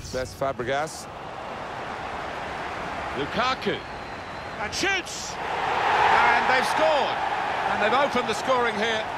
Best Fabregas. Lukaku. And shoots! And they've scored. And they've opened the scoring here.